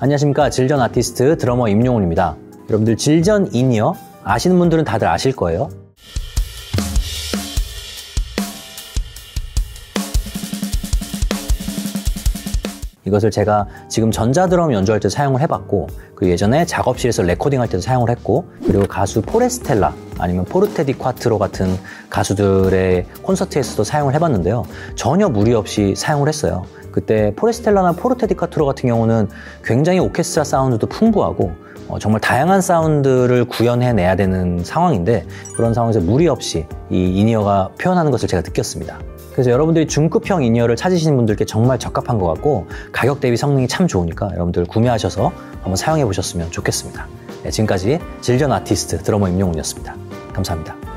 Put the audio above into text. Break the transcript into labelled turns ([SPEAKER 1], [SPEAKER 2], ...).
[SPEAKER 1] 안녕하십니까. 질전 아티스트 드러머 임용훈입니다. 여러분들 질전 인이어 아시는 분들은 다들 아실 거예요. 이것을 제가 지금 전자드럼 연주할 때 사용을 해봤고, 그리고 예전에 작업실에서 레코딩할 때도 사용을 했고, 그리고 가수 포레스텔라 아니면 포르테 디 콰트로 같은 가수들의 콘서트에서도 사용을 해봤는데요. 전혀 무리 없이 사용을 했어요. 그때 포레스텔라나 포르테 디 콰트로 같은 경우는 굉장히 오케스트라 사운드도 풍부하고 정말 다양한 사운드를 구현해내야 되는 상황인데, 그런 상황에서 무리 없이 이 인이어가 표현하는 것을 제가 느꼈습니다. 그래서 여러분들이 중급형 인이어를 찾으시는 분들께 정말 적합한 것 같고, 가격 대비 성능이 참 좋으니까 여러분들 구매하셔서 한번 사용해 보셨으면 좋겠습니다. 네, 지금까지 질전 아티스트 드러머 임용훈이었습니다. 감사합니다.